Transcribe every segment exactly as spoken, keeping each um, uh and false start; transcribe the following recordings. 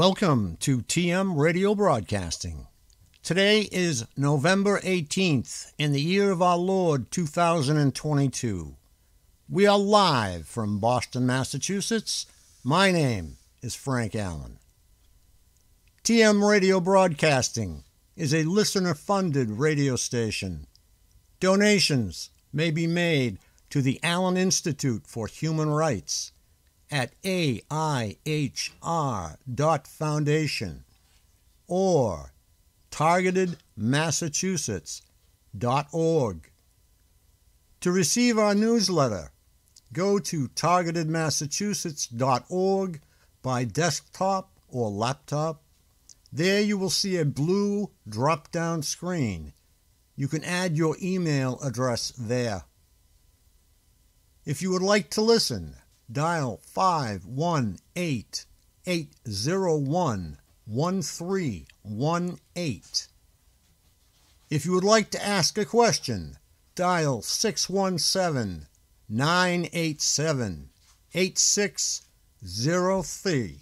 Welcome to T M Radio Broadcasting. Today is November eighteenth in the year of our Lord two thousand twenty-two. We are live from Boston, Massachusetts. My name is Frank Allen. T M Radio Broadcasting is a listener-funded radio station. Donations may be made to the Allen Institute for Human Rights at A I H R dot foundation or targeted massachusetts dot org. To receive our newsletter, go to targeted massachusetts dot org by desktop or laptop. There you will see a blue drop-down screen. You can add your email address there. If you would like to listen, dial five one eight, eight zero one, one three one eight. If you would like to ask a question, dial six one seven, nine eight seven, eight six zero three.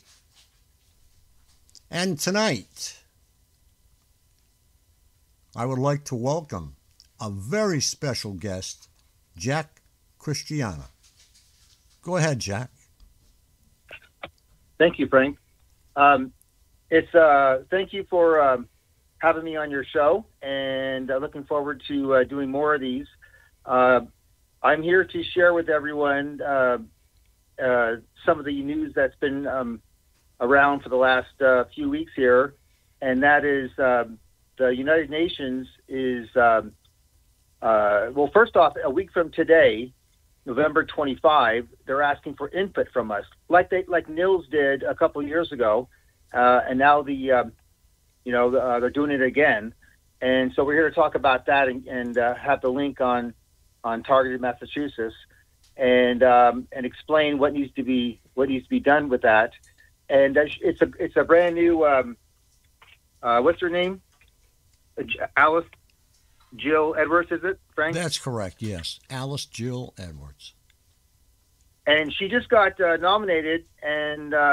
And tonight, I would like to welcome a very special guest, Jack Christiana. Go ahead, Jack. Thank you, Frank. Um, it's uh, thank you for um, having me on your show, and uh, looking forward to uh, doing more of these. Uh, I'm here to share with everyone uh, uh, some of the news that's been um, around for the last uh, few weeks here, and that is uh, the United Nations is um, uh, well. First off, a week from today, November twenty-fifth, they're asking for input from us, like they like N I L S did a couple of years ago, uh, and now the um, you know uh, they're doing it again, and so we're here to talk about that and, and uh, have the link on on Targeted Massachusetts and um, and explain what needs to be what needs to be done with that, and uh, it's a it's a brand new um, uh, what's her name, Alice Jill Edwards, is it, Frank? That's correct, yes. Alice Jill Edwards. And she just got uh, nominated and uh,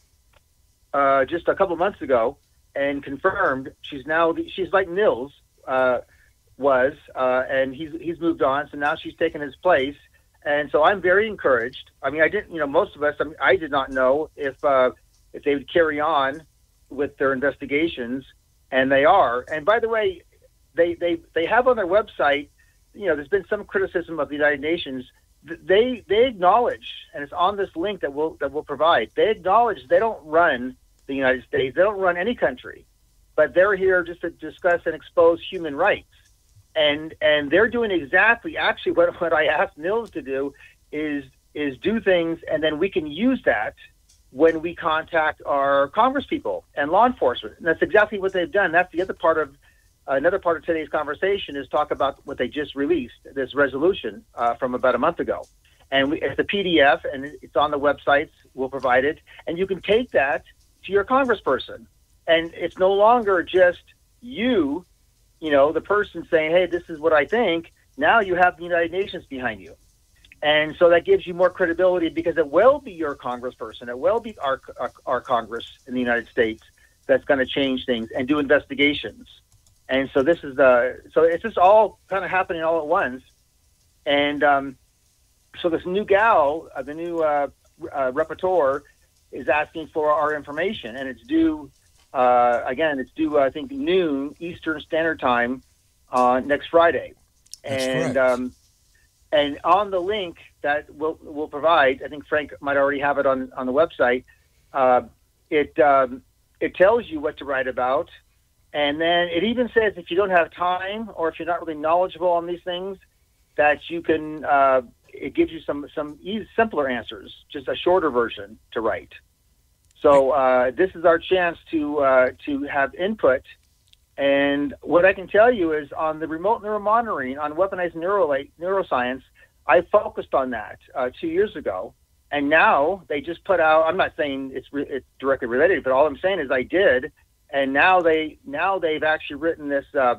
uh, just a couple of months ago and confirmed she's now, the, she's like N I L S uh, was, uh, and he's he's moved on, so now she's taken his place. And so I'm very encouraged. I mean, I didn't, you know, most of us, I, mean, I did not know if uh, if they would carry on with their investigations, and they are. And by the way, They, they they have on their website, you know, there's been some criticism of the United Nations. They they acknowledge, and it's on this link that we'll that we'll provide. They acknowledge they don't run the United States. They don't run any country, but they're here just to discuss and expose human rights. And and they're doing exactly actually what what I asked N I L S to do is is do things, and then we can use that when we contact our congresspeople and law enforcement. And that's exactly what they've done. That's the other part of. Another part of today's conversation is talk about what they just released, this resolution uh, from about a month ago. And we, it's a P D F, and it's on the websites. We'll provide it. And you can take that to your congressperson. And it's no longer just you, you know, the person saying, hey, this is what I think. Now you have the United Nations behind you. And so that gives you more credibility because it will be your congressperson. It will be our, our, our Congress in the United States that's going to change things and do investigations. And so this is the so it's just all kind of happening all at once, and um, so this new gal, uh, the new uh, uh, Rapporteur, is asking for our information, and it's due uh, again. It's due I think noon Eastern Standard Time uh, next Friday, That's and correct. um, and on the link that we'll we'll provide, I think Frank might already have it on on the website. Uh, it um, it tells you what to write about. And then it even says if you don't have time or if you're not really knowledgeable on these things, that you can, uh, it gives you some, some easy, simpler answers, just a shorter version to write. So uh, this is our chance to uh, to have input. And what I can tell you is on the remote neuromonitoring, on weaponized neuro neuroscience, I focused on that uh, two years ago. And now they just put out, I'm not saying it's, re it's directly related, but all I'm saying is I did. And now they now they've actually written this uh,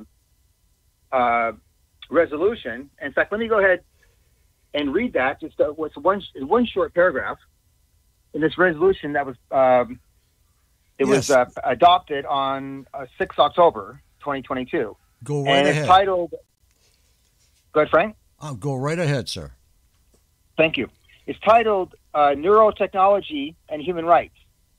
uh, resolution. In fact, let me go ahead and read that. Just uh, what's one one short paragraph in this resolution that was um, It Yes. was uh, adopted on uh, sixth of October, twenty twenty-two. Go right and ahead. it's titled, go ahead, Frank. Oh, go right ahead, sir. Thank you. It's titled uh, Neurotechnology and Human Rights.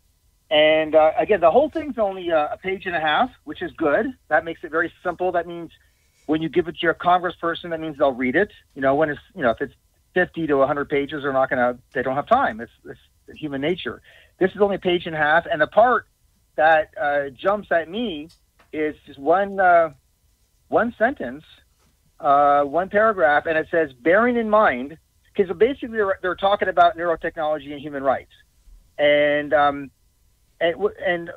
And uh, again, the whole thing's only uh, a page and a half, which is good. That makes it very simple. That means when you give it to your congressperson, that means they'll read it. You know, when it's, you know, if it's fifty to one hundred pages, they're not going to, they don't have time. It's, it's human nature. This is only a page and a half. And the part that uh, jumps at me is just one, uh, one sentence, uh, one paragraph, and it says, bearing in mind, because basically they're, they're talking about neurotechnology and human rights. And, um, and, and,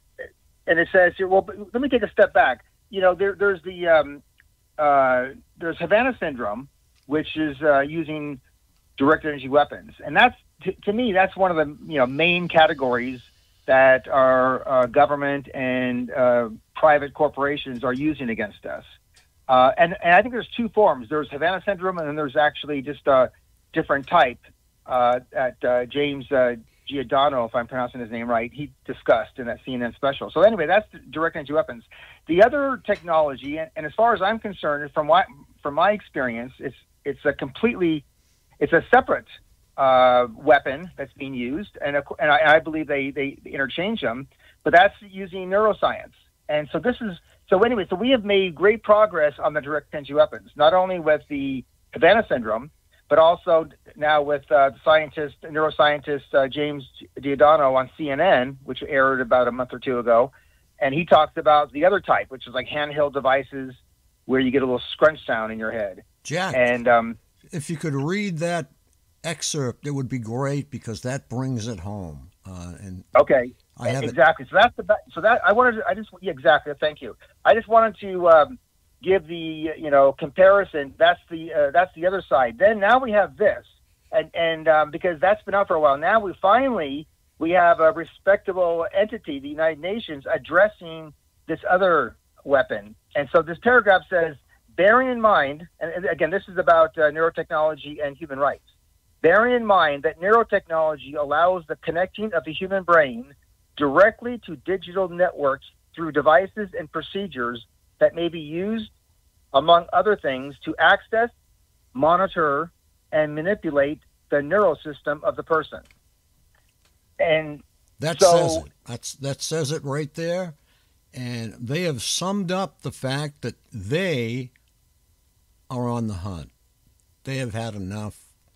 and it says here, well, let me take a step back. You know, there, there's the, um, uh, there's Havana syndrome, which is uh, using direct energy weapons. And that's, to, to me, that's one of the, you know, main categories that our uh, government and uh, private corporations are using against us. Uh, and, and I think there's two forms. There's Havana syndrome, and then there's actually just a different type uh, that uh, James uh, Giordano, if I'm pronouncing his name right, he discussed in that C N N special. So anyway, that's direct energy weapons. The other technology, and, and as far as I'm concerned, from what, from my experience, it's it's a completely, it's a separate uh, weapon that's being used, and, a, and I, I believe they, they interchange them, but that's using neuroscience. And so this is, so anyway, so we have made great progress on the direct energy weapons, not only with the Havana syndrome, but also now with uh, the scientist, neuroscientist uh, James Giordano on C N N, which aired about a month or two ago, and he talks about the other type, which is like handheld devices where you get a little scrunch sound in your head. Jack, and um, if you could read that excerpt, it would be great because that brings it home. Uh, and okay, I have exactly. It. So that's the so that I wanted. To, I just yeah, exactly. Thank you. I just wanted to. Um, give the, you know, comparison. That's the, uh, that's the other side. Then now we have this, and, and, um, because that's been out for a while. Now we finally, we have a respectable entity, the United Nations, addressing this other weapon. And so this paragraph says, bearing in mind, and again, this is about uh, neurotechnology and human rights, bearing in mind that neurotechnology allows the connecting of the human brain directly to digital networks through devices and procedures that may be used, among other things, to access, monitor, and manipulate the neural system of the person. And that so, says it. That's, that says it right there. And they have summed up the fact that they are on the hunt. They have had enough,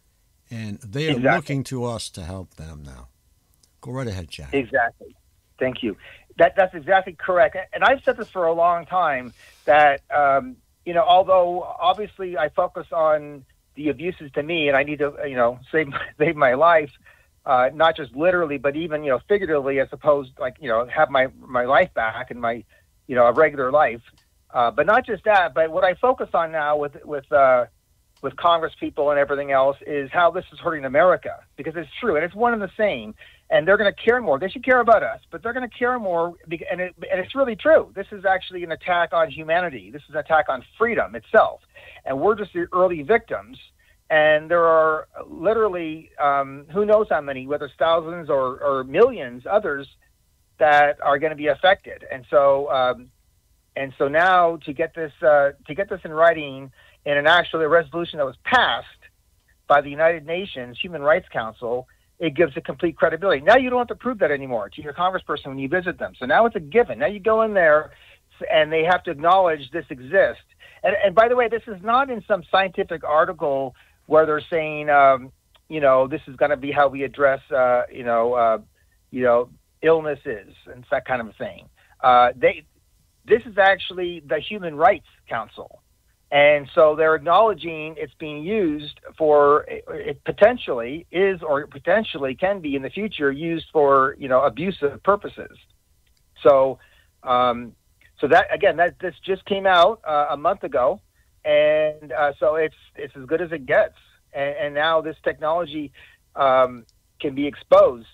and they are exactly. looking to us to help them now. Go right ahead, Jack. Exactly. Thank you. That that's exactly correct. And I've said this for a long time that, um, you know, although obviously I focus on the abuses to me and I need to, you know, save, save my life, uh, not just literally, but even, you know, figuratively, as opposed, like, you know, have my, my life back and my, you know, a regular life. Uh, but not just that, but what I focus on now with, with, uh, with Congress people and everything else is how this is hurting America, because it's true. And it's one and the same. And they're going to care more. They should care about us, but they're going to care more. And, it, and it's really true. This is actually an attack on humanity. This is an attack on freedom itself. And we're just the early victims. And there are literally, um, who knows how many, whether it's thousands or, or millions, others that are going to be affected. And so, um, and so now to get this, uh, to get this in writing in an actually a resolution that was passed by the United Nations Human Rights Council, it gives it complete credibility. Now you don't have to prove that anymore to your congressperson when you visit them. So now it's a given. Now you go in there and they have to acknowledge this exists. And, and by the way, this is not in some scientific article where they're saying, um, you know, this is going to be how we address, uh, you know, uh, you know, illnesses and that kind of thing. Uh, they, this is actually the Human Rights Council. And so they're acknowledging it's being used for, it potentially is or potentially can be in the future used for, you know, abusive purposes. So, um, so that, again, that this just came out uh, a month ago. And uh, so it's it's as good as it gets. And, and now this technology um, can be exposed.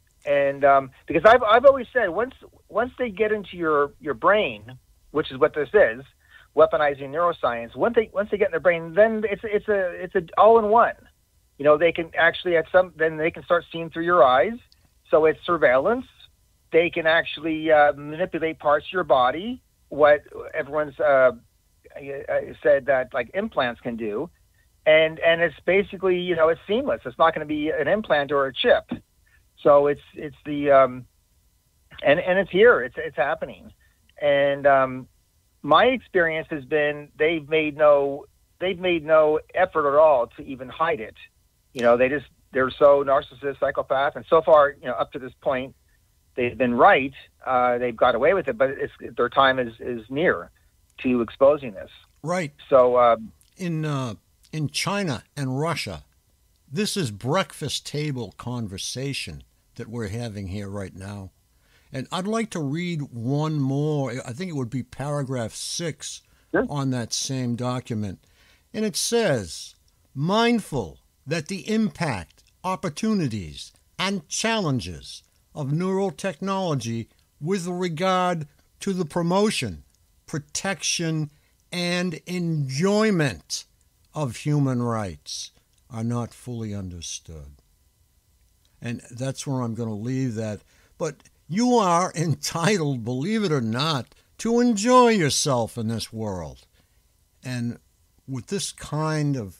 And um, because I've, I've always said, once once they get into your, your brain, which is what this is, weaponizing neuroscience, once they once they get in their brain, then it's it's a it's a all in one. You know, they can actually at some then they can start seeing through your eyes. So it's surveillance, they can actually uh, manipulate parts of your body, what everyone's uh, said that like implants can do. And and it's basically, you know, it's seamless. It's not going to be an implant or a chip. So it's it's the um, and and it's here. It's it's happening. And um, my experience has been they've made no they've made no effort at all to even hide it. You know, they just they're so narcissist, psychopath, and so far, you know, up to this point, they've been right. Uh, they've got away with it, but it's, their time is is near to exposing this. Right. So um, in. Uh... In China and Russia, this is breakfast table conversation that we're having here right now. And I'd like to read one more. I think it would be paragraph six Sure. on that same document. And it says, mindful that the impact, opportunities, and challenges of neural technology with regard to the promotion, protection, and enjoyment of human rights are not fully understood. And that's where I'm going to leave that. But you are entitled, believe it or not, to enjoy yourself in this world. And with this kind of,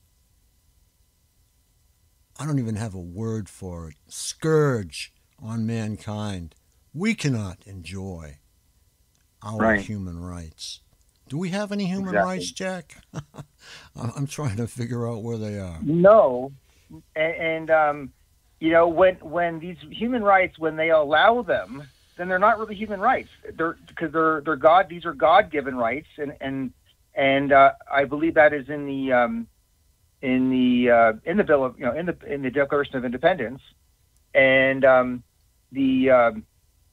I don't even have a word for it, scourge on mankind, we cannot enjoy our Right. human rights. Do we have any human Exactly. rights, Jack? I'm trying to figure out where they are. No, and, and um, you know, when when these human rights, when they allow them, then they're not really human rights. They're because they're they're God. These are God-given rights, and and and uh, I believe that is in the um, in the uh, in the bill of you know in the in the Declaration of Independence, and um, the um,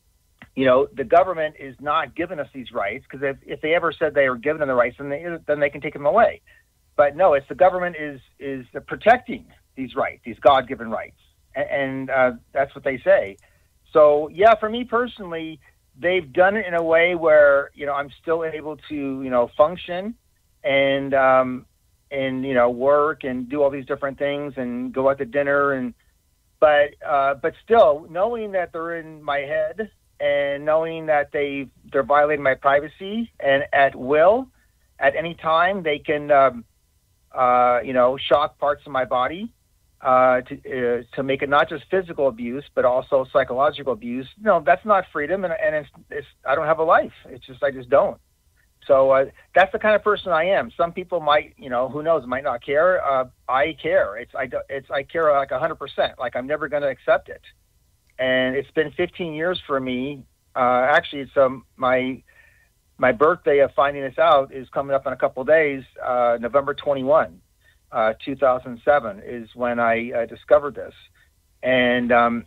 you know the government is not giving us these rights, because if, if they ever said they were giving them the rights, then they then they can take them away. But no, it's the government is is protecting these rights, these God-given rights, and, and uh, that's what they say. So yeah, for me personally, they've done it in a way where you know I'm still able to you know function and um, and you know work and do all these different things and go out to dinner and but uh, but still knowing that they're in my head and knowing that they they're violating my privacy, and at will, at any time they can um, uh, you know shock parts of my body. Uh, to uh, to make it not just physical abuse, but also psychological abuse. No, that's not freedom, and, and it's, it's I don't have a life. It's just I just don't. So uh, that's the kind of person I am. Some people might, you know, who knows, might not care. Uh, I care. It's I it's I care like a hundred percent. Like I'm never going to accept it. And it's been fifteen years for me. Uh, actually, it's um my my birthday of finding this out is coming up in a couple of days. Uh, November twenty-first. Uh, two thousand seven is when I uh, discovered this, and um,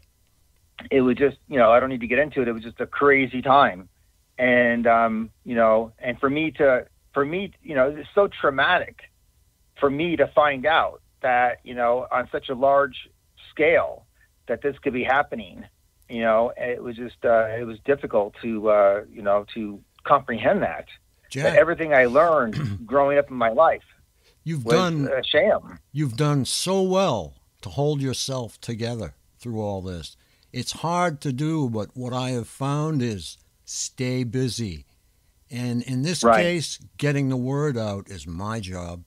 it was just, you know, I don't need to get into it. It was just a crazy time, and um, you know, and for me to, for me, you know, it's so traumatic for me to find out that, you know, on such a large scale that this could be happening. You know, it was just, uh, it was difficult to, uh, you know, to comprehend that. Jack, But everything I learned growing up in my life. You've was done a sham. You've done so well to hold yourself together through all this. It's hard to do, but what I have found is stay busy. And in this Right. case, getting the word out is my job,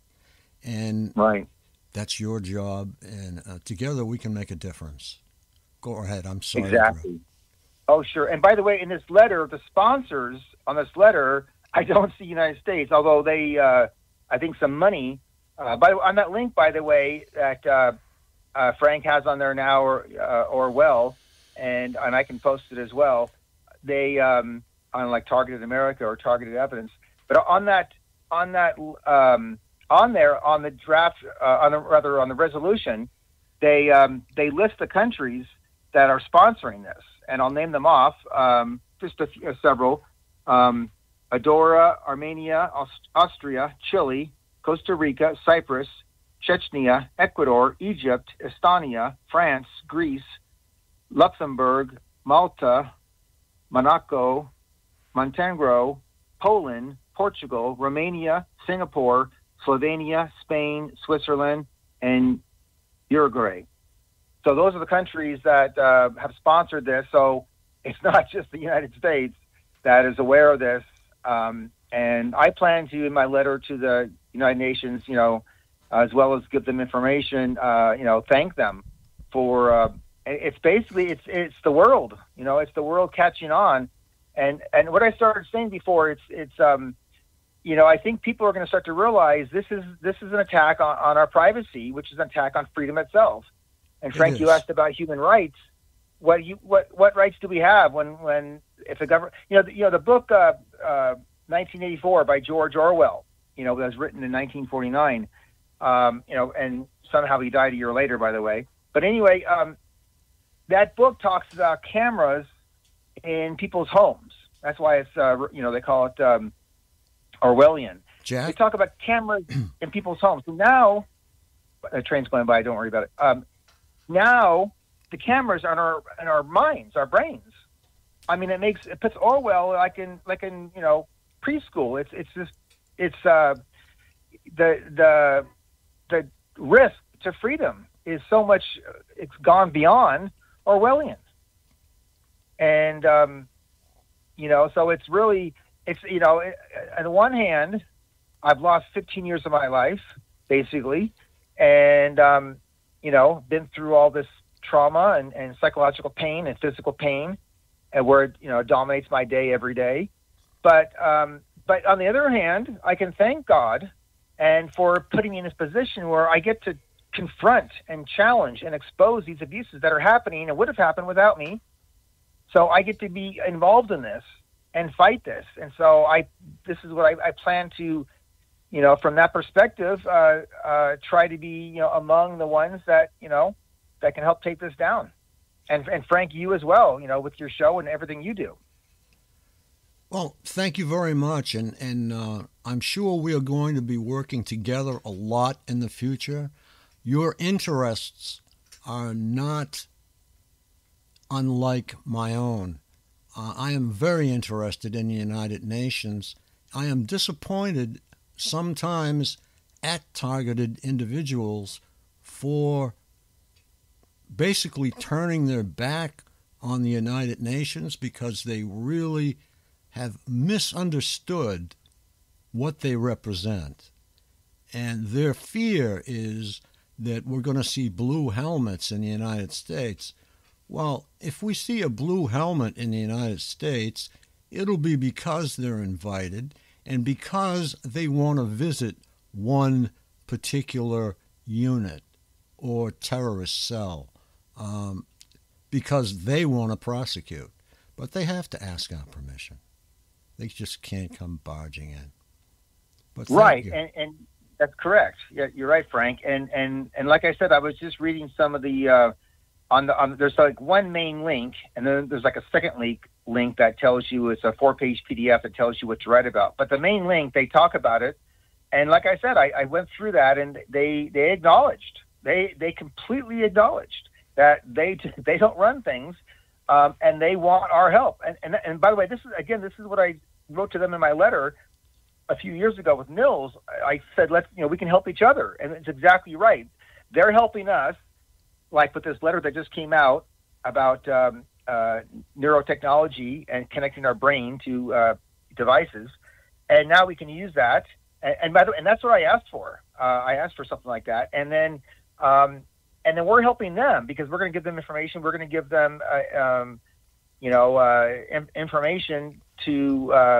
and Right. that's your job. And uh, together we can make a difference. Go ahead. I'm sorry. Exactly. Oh, sure. And by the way, in this letter, the sponsors on this letter, I don't see United States, although they, uh, I think, some money. Uh, by on that link, by the way, that uh, uh, Frank has on there now, or uh, or well, and and I can post it as well. They um, on like Targeted America or Targeted Evidence, but on that on that um, on there on the draft uh, on the rather on the resolution, they um, they list the countries that are sponsoring this, and I'll name them off. Um, just a few, uh, several: um, Andorra, Armenia, Aust- Austria, Chile, Costa Rica, Cyprus, Chechnya, Ecuador, Egypt, Estonia, France, Greece, Luxembourg, Malta, Monaco, Montenegro, Poland, Portugal, Romania, Singapore, Slovenia, Spain, Switzerland, and Uruguay. So those are the countries that uh, have sponsored this. So it's not just the United States that is aware of this. Um, and I plan to, in my letter to the United Nations, you know, as well as give them information, uh, you know, thank them for, uh, it's basically, it's, it's the world, you know, it's the world catching on. And, and what I started saying before, it's, it's, um, you know, I think people are going to start to realize this is, this is an attack on, on our privacy, which is an attack on freedom itself. And Frank, you asked about human rights. What you, what, what rights do we have when, when, if the government, you know, the, you know, the book, uh, uh, nineteen eighty-four by George Orwell, you know, that was written in nineteen forty-nine, um, you know, and somehow he died a year later, by the way. But anyway, um, that book talks about cameras in people's homes. That's why it's, uh, you know, they call it um, Orwellian. Jack? They talk about cameras in people's homes. So now, a train's going by, don't worry about it. Um, now, the cameras are in our, in our minds, our brains. I mean, it makes, it puts Orwell like in, like in, you know, preschool. It's, it's just, it's, uh, the, the, the risk to freedom is so much, it's gone beyond Orwellian. And, um, you know, so it's really, it's, you know, on the one hand, I've lost fifteen years of my life, basically. And, um, you know, been through all this trauma and, and psychological pain and physical pain, and where it, you know, dominates my day every day. But, um, but on the other hand, I can thank God and for putting me in this position where I get to confront and challenge and expose these abuses that are happening and would have happened without me. So I get to be involved in this and fight this. And so I, this is what I, I plan to, you know, from that perspective, uh, uh, try to be, you know, among the ones that, you know, that can help take this down. And, and Frank, you as well, you know, with your show and everything you do. Well, thank you very much. And, and uh, I'm sure we are going to be working together a lot in the future. Your interests are not unlike my own. Uh, I am very interested in the United Nations. I am disappointed sometimes at targeted individuals for basically turning their back on the United Nations because they really have misunderstood what they represent. And their fear is that we're going to see blue helmets in the United States. Well, if we see a blue helmet in the United States, it'll be because they're invited and because they want to visit one particular unit or terrorist cell, um, because they want to prosecute. But they have to ask our permission. They just can't come barging in. But right, you. and, and that's correct. Yeah, you're right, Frank. And and and like I said, I was just reading some of the uh, on the on, there's like one main link, and then there's like a second link link that tells you it's a four-page P D F that tells you what to write about. But the main link, they talk about it, and like I said, I, I went through that, and they they acknowledged they they completely acknowledged that they they don't run things. Um, and they want our help. And, and and by the way, this is again, this is what I wrote to them in my letter a few years ago with Nils. I said, let's, you know, we can help each other. And it's exactly right. They're helping us, like with this letter that just came out about um, uh, neurotechnology and connecting our brain to uh, devices. And now we can use that. And, and by the way, and that's what I asked for. Uh, I asked for something like that. And then, um, And then we're helping them because we're going to give them information. We're going to give them, uh, um, you know, uh, in- information to uh,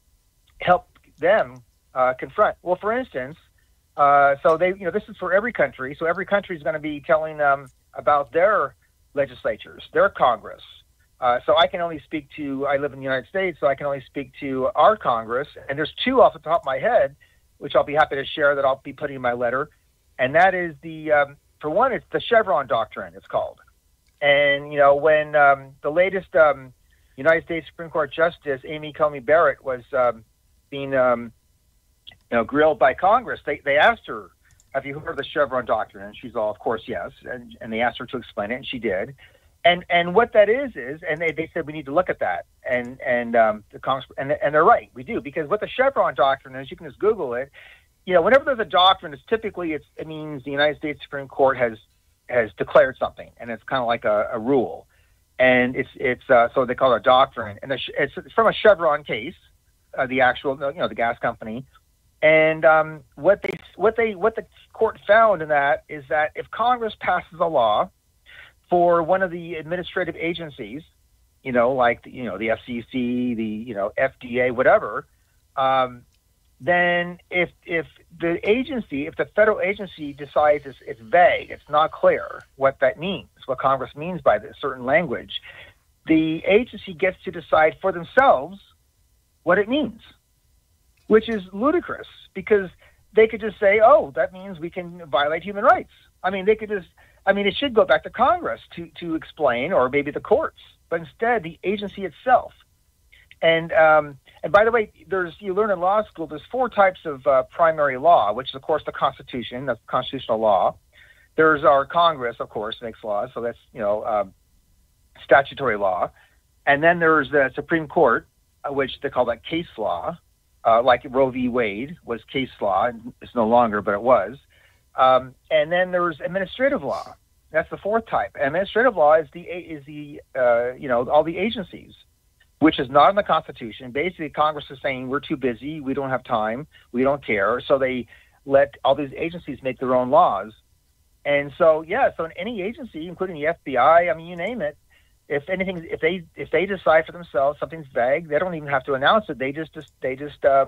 help them uh, confront. Well, for instance, uh, so they, you know, this is for every country. So every country is going to be telling them about their legislatures, their Congress. Uh, so I can only speak to, I live in the United States, so I can only speak to our Congress. And there's two off the top of my head, which I'll be happy to share that I'll be putting in my letter. And that is the, um, for one, it's the Chevron Doctrine, it's called. And, you know, when um, the latest um, United States Supreme Court Justice, Amy Coney Barrett, was um, being, um, you know, grilled by Congress, they, they asked her, have you heard of the Chevron Doctrine? And she's all, of course, yes. And, and they asked her to explain it, and she did. And and what that is, is, and they, they said we need to look at that. And and um, the Congress, and, and they're right, we do. Because what the Chevron Doctrine is, you can just Google it. You know, whenever there's a doctrine, it's typically, it's, it means the United States Supreme Court has has declared something, and it's kind of like a, a rule. and it's it's uh, so they call it a doctrine, and it's from a Chevron case, uh, the actual you know the gas company, and um, what they what they what the court found in that is that if Congress passes a law for one of the administrative agencies, you know, like you know the F C C, the you know F D A, whatever. Um, then if if the agency, if the federal agency decides it's, it's vague, it's not clear what that means, what Congress means by this certain language, the agency gets to decide for themselves what it means, which is ludicrous because they could just say, oh, that means we can violate human rights. I mean, they could just, I mean, it should go back to Congress to, to explain, or maybe the courts, but instead the agency itself. And um, and by the way, there's you learn in law school there's four types of uh, primary law, which is of course the Constitution, that's constitutional law. There's our Congress, of course, makes laws, so that's you know um, statutory law. And then there's the Supreme Court, uh, which they call that case law, uh, like Roe v. Wade was case law. It's no longer, but it was. Um, and then there's administrative law. That's the fourth type. Administrative law is the is the uh, you know all the agencies, which is not in the Constitution. Basically, Congress is saying we're too busy, we don't have time, we don't care. So they let all these agencies make their own laws. And so, yeah, so in any agency, including the F B I, I mean, you name it, if anything, if they if they decide for themselves something's vague, they don't even have to announce it. They just, just they just, uh,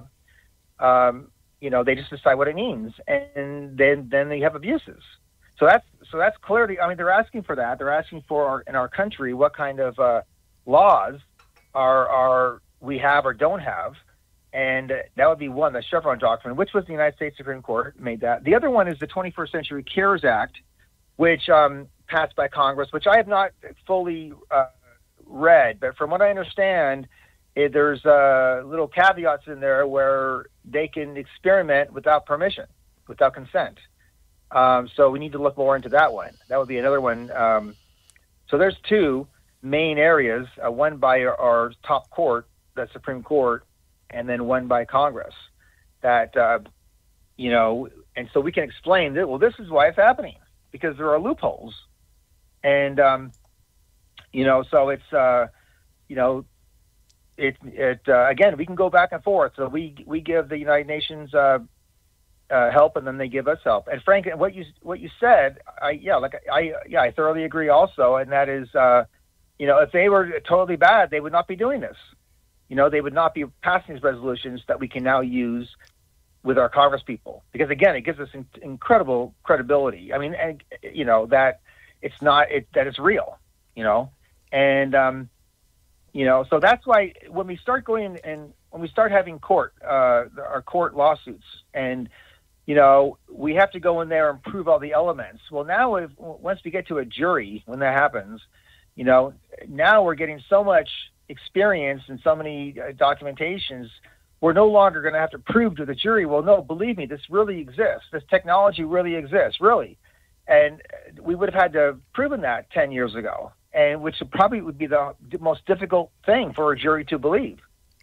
um, you know, they just decide what it means, and then then they have abuses. So that's so that's clearly. I mean, they're asking for that. They're asking for our, in our country what kind of uh, laws are are we have or don't have, and that would be one, the Chevron doctrine, which was the United States Supreme Court made that. The other one is the twenty-first Century Cures Act, which um, passed by Congress, which I have not fully uh, read, but from what I understand, it, there's uh, little caveats in there where they can experiment without permission, without consent. Um, so we need to look more into that one. That would be another one. Um, so there's two main areas, uh, one by our, our top court, the Supreme Court, and then one by Congress. That, uh, you know, and so we can explain that, well, this is why it's happening, because there are loopholes. And, um, you know, so it's, uh, you know, it, it uh, again, we can go back and forth. So we we give the United Nations uh, uh, help, and then they give us help. And Frank, what you what you said, I yeah, like I yeah, I thoroughly agree also, and that is, uh, you know, if they were totally bad, they would not be doing this. You know, they would not be passing these resolutions that we can now use with our Congress people, because again, it gives us in, incredible credibility. I mean, and you know that it's not it, that it's real. You know, and um, you know, so that's why when we start going and when we start having court, uh, our court lawsuits, and you know, we have to go in there and prove all the elements. Well, now if, once we get to a jury, when that happens, you know, now we're getting so much experience and so many uh, documentations, we're no longer going to have to prove to the jury, well, no, believe me, this really exists. This technology really exists, really. And we would have had to have proven that ten years ago, and which probably would be the most difficult thing for a jury to believe.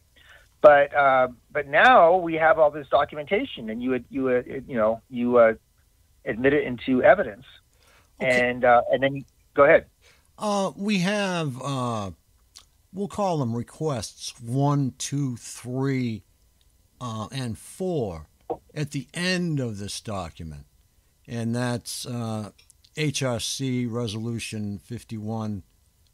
But uh, but now we have all this documentation, and you you uh, you know you uh, admit it into evidence, okay. and uh, and then you, go ahead. Uh, we have uh, we'll call them requests one, two, three, uh, and four at the end of this document, and that's uh, H R C Resolution fifty-one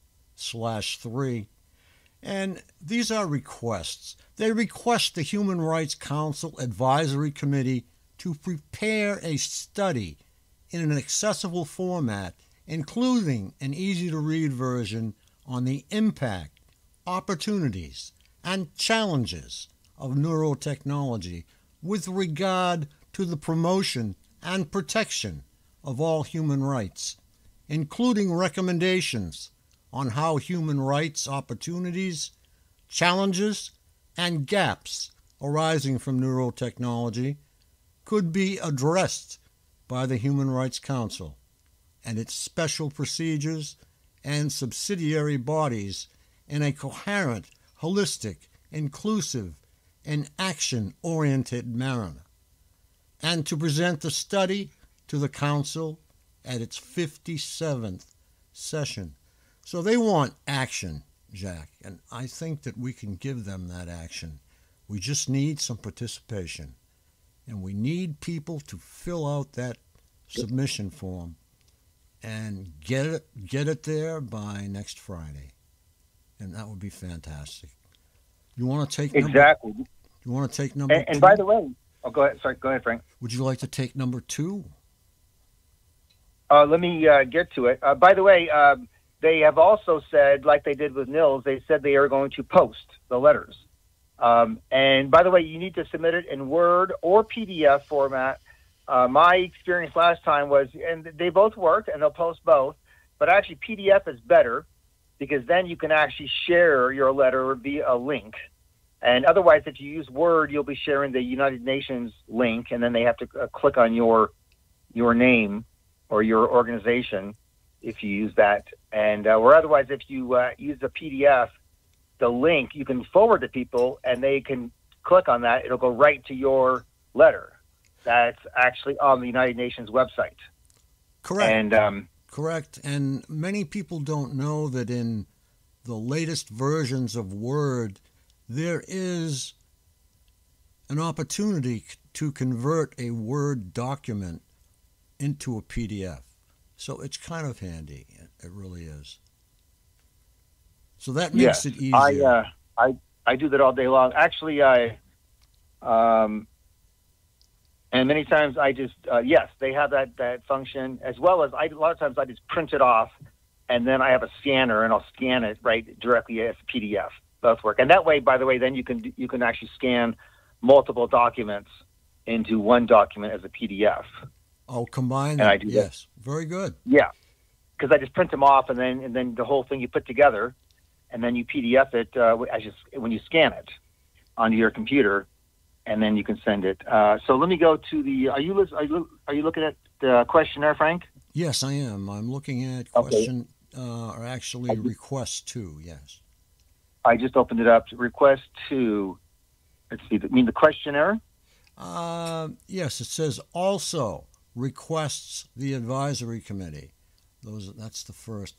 slash three. And these are requests. They request the Human Rights Council Advisory Committee to prepare a study in an accessible format, including an easy-to-read version on the impact, opportunities, and challenges of neurotechnology with regard to the promotion and protection of all human rights, including recommendations on how human rights opportunities, challenges, and gaps arising from neurotechnology could be addressed by the Human Rights Council and its special procedures and subsidiary bodies in a coherent, holistic, inclusive, and action-oriented manner, and to present the study to the Council at its fifty-seventh session. So they want action, Jack, and I think that we can give them that action. We just need some participation, and we need people to fill out that submission form and get it get it there by next Friday, and that would be fantastic. You want to take exactly? Number, you want to take number? And, and two? by the way, oh, go ahead. Sorry, go ahead, Frank. Would you like to take number two? Uh, let me uh, get to it. Uh, by the way, uh, they have also said, like they did with Nils, they said they are going to post the letters. Um, and by the way, you need to submit it in Word or P D F format. Uh, my experience last time was, and they both work, and they'll post both, but actually P D F is better because then you can actually share your letter via a link. And otherwise, if you use Word, you'll be sharing the United Nations link, and then they have to uh, click on your your name or your organization if you use that. And uh, or otherwise, if you uh, use a P D F, the link you can forward to people, and they can click on that. It'll go right to your letter. That's actually on the United Nations website. Correct. And um, correct. And many people don't know that in the latest versions of Word, there is an opportunity to convert a Word document into a P D F. So it's kind of handy. It really is. So that makes yes, it easier. I, uh, I I do that all day long. Actually, I um, and many times I just uh, yes, they have that that function, as well as I a lot of times I just print it off, and then I have a scanner and I'll scan it right directly as a P D F. Both work, and that way, by the way, then you can you can actually scan multiple documents into one document as a P D F. Oh, combine them. And I do yes, that. Very good. Yeah, because I just print them off, and then and then the whole thing you put together, and then you P D F it uh, as you, when you scan it onto your computer, and then you can send it. Uh, so let me go to the. Are you are you are you looking at the questionnaire, Frank? Yes, I am. I'm looking at Okay. question, uh, or actually Okay. request two. Yes. I just opened it up. Request to. Let's see. I mean the questionnaire. Uh, yes, it says also requests the advisory committee. Those that's the first.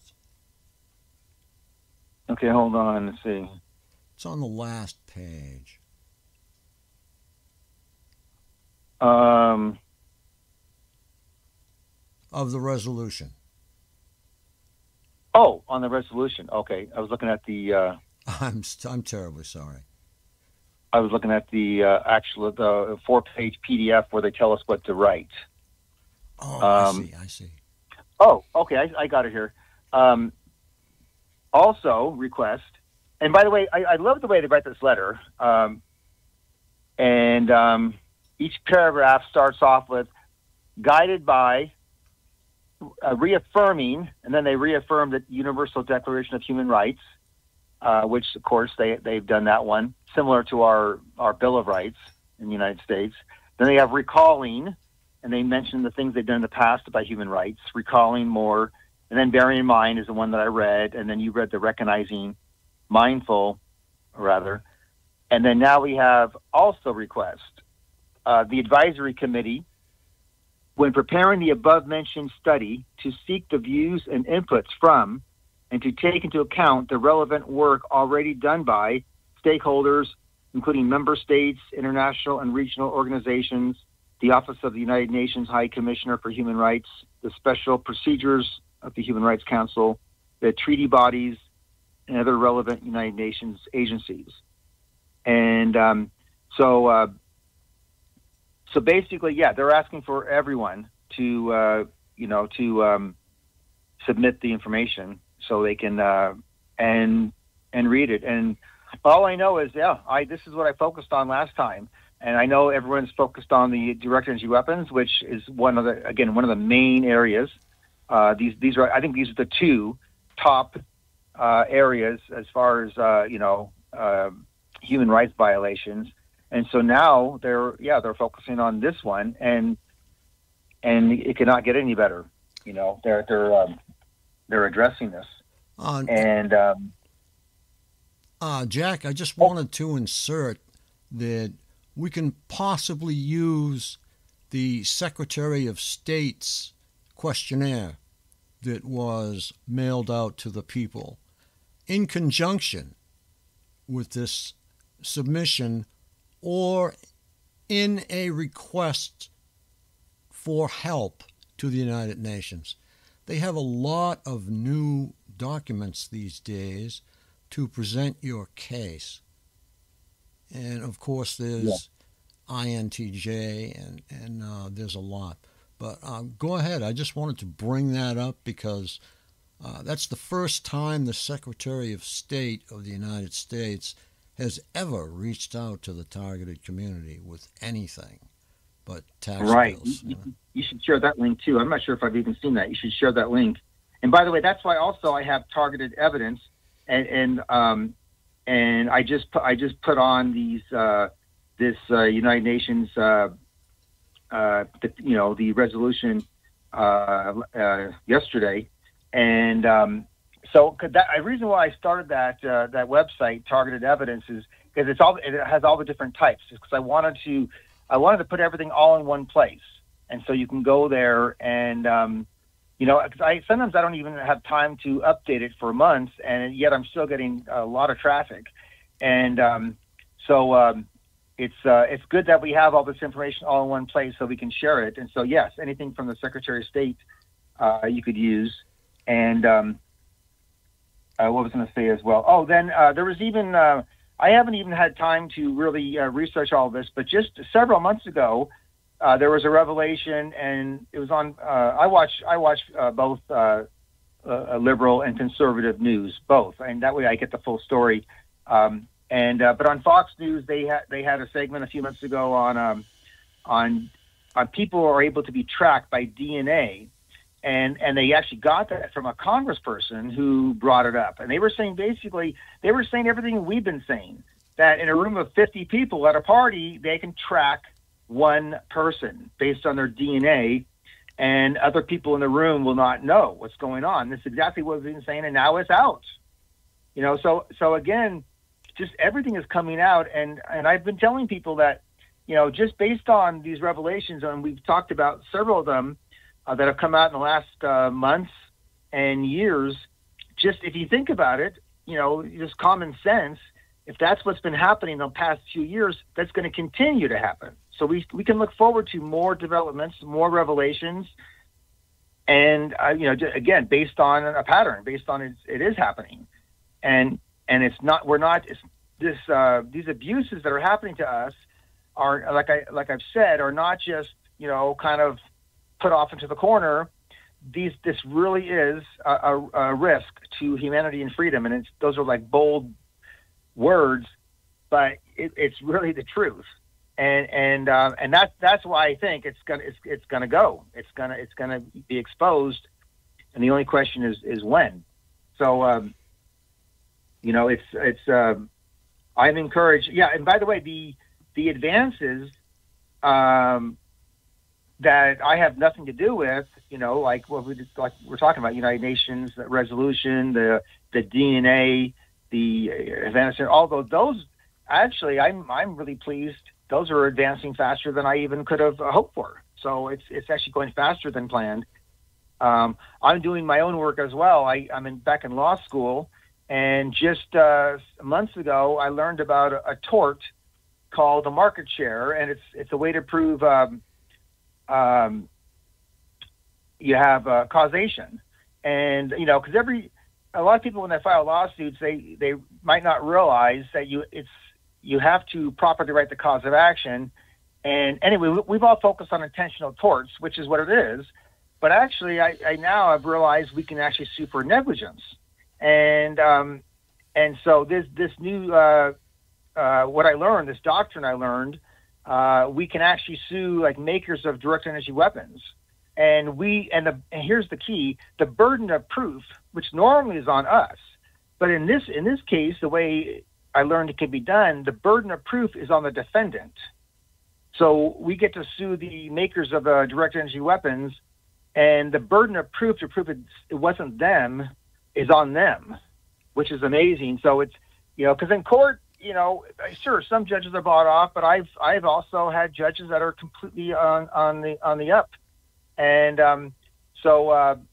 Okay, hold on. Let's see. It's on the last page. Um. Of the resolution. Oh, on the resolution. Okay, I was looking at the. Uh, I'm I'm terribly sorry. I was looking at the uh, actual the four-page P D F where they tell us what to write. Oh, Um, I see. I see. Oh, okay, I, I got it here. Um, also, request. And by the way, I, I love the way they write this letter. Um, and um, each paragraph starts off with guided by uh, reaffirming, and then they reaffirm the Universal Declaration of Human Rights, uh, which, of course, they, they've done that one, similar to our, our Bill of Rights in the United States. Then they have recalling, and they mention the things they've done in the past about human rights, recalling more. And then bearing in mind is the one that I read, and then you read the recognizing, mindful, rather. And then now we have also request. Uh, the advisory committee, when preparing the above-mentioned study, to seek the views and inputs from and to take into account the relevant work already done by stakeholders, including member states, international and regional organizations, the Office of the United Nations High Commissioner for Human Rights, the special procedures of the Human Rights Council, the treaty bodies, and other relevant United Nations agencies. And um, so, uh, so basically, yeah, they're asking for everyone to, uh, you know, to um, submit the information so they can uh, and and read it. And all I know is, yeah, I this is what I focused on last time. And I know everyone's focused on the direct energy weapons, which is one of the, again, one of the main areas. Uh, these, these are, I think these are the two top uh, areas as far as, uh, you know, uh, human rights violations. And so now they're, yeah, they're focusing on this one, and and it cannot get any better. You know, they're they're um, they're addressing this. Uh, and um, uh, Jack, I just wanted to insert that we can possibly use the Secretary of State's questionnaire that was mailed out to the people in conjunction with this submission or in a request for help to the United Nations. They have a lot of new documents these days to present your case. And, of course, there's yeah. I N T J, and, and uh, there's a lot. But uh, go ahead. I just wanted to bring that up because uh, that's the first time the Secretary of State of the United States has ever reached out to the targeted community with anything but tax right. bills. You, you, you should share that link, too. I'm not sure if I've even seen that. You should share that link. And, by the way, that's why also I have targeted evidence, and and um, and I just put, I just put on these uh, this uh, United Nations uh, uh, the, you know the resolution uh, uh, yesterday, and um, so could that the reason why I started that uh, that website targeted evidence is because it's all it has all the different types. Because I wanted to I wanted to put everything all in one place, and so you can go there and. Um, You know, cause I sometimes I don't even have time to update it for months, and yet I'm still getting a lot of traffic. And um, so um, it's uh, it's good that we have all this information all in one place so we can share it. And so, yes, anything from the Secretary of State uh, you could use. And um, uh, what was I going to say as well? Oh, then uh, there was even uh, I haven't even had time to really uh, research all this, but just several months ago. Uh, there was a revelation, and it was on. Uh, I watch. I watch uh, both uh, uh, liberal and conservative news, both, and that way I get the full story. Um, and uh, but on Fox News, they had they had a segment a few months ago on um, on on people who are able to be tracked by D N A, and and they actually got that from a congressperson who brought it up, and they were saying basically they were saying everything we've been saying, that in a room of fifty people at a party, they can track one person based on their D N A, and other people in the room will not know what's going on. That's exactly what we've been saying, and now it's out. You know, so so again, just everything is coming out, and and I've been telling people that, you know, just based on these revelations, and we've talked about several of them uh, that have come out in the last uh, months and years. Just if you think about it, you know, just common sense. If that's what's been happening in the past few years, that's going to continue to happen. So we we can look forward to more developments, more revelations, and uh, you know, again, based on a pattern, based on it, it is happening, and and it's not we're not it's, this uh, these abuses that are happening to us are like I like I've said are not just you know kind of put off into the corner. These this really is a, a, a risk to humanity and freedom, and it's those are like bold words, but it, it's really the truth, and and uh, and that's that's why I think it's gonna it's it's gonna go. It's gonna it's gonna be exposed, and the only question is is when. So um, you know, it's it's um, I'm encouraged. Yeah, and by the way, the the advances um, that I have nothing to do with, you know, like what we just, like we're talking about, United Nations resolution, the the D N A. The advancing, although those actually, I'm I'm really pleased. Those are advancing faster than I even could have hoped for. So it's it's actually going faster than planned. Um, I'm doing my own work as well. I, I'm in, back in law school, and just uh, months ago, I learned about a, a tort called a market share, and it's it's a way to prove um, um, you have uh, causation, and you know because every a lot of people, when they file lawsuits, they, they might not realize that you it's you have to properly write the cause of action. And anyway, we've all focused on intentional torts, which is what it is. But actually, I, I now have realized we can actually sue for negligence. And um, and so this this new uh, uh, what I learned, this doctrine I learned, uh, we can actually sue like makers of direct energy weapons. And we and, the, and here's the key: the burden of proof, which normally is on us, but in this in this case, the way I learned it can be done, the burden of proof is on the defendant. So we get to sue the makers of the direct energy weapons, and the burden of proof to prove it, it wasn't them is on them, which is amazing. So it's you know because in court, you know, sure, some judges are bought off, but I've I've also had judges that are completely on on the on the up. And um, so, uh,